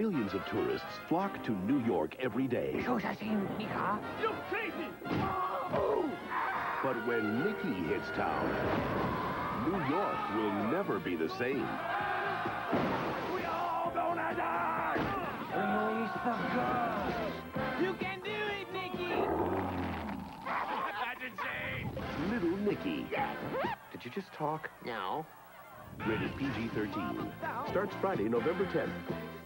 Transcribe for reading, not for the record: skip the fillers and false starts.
millions of tourists flock to New York every day. You crazy! But when Mickey hits town, New York will never be the same. We all gonna die! Release the gun! You can do it, Mickey! That's insane! Little Nicky. Did you just talk? No. Rated PG-13. Starts Friday, November 10th.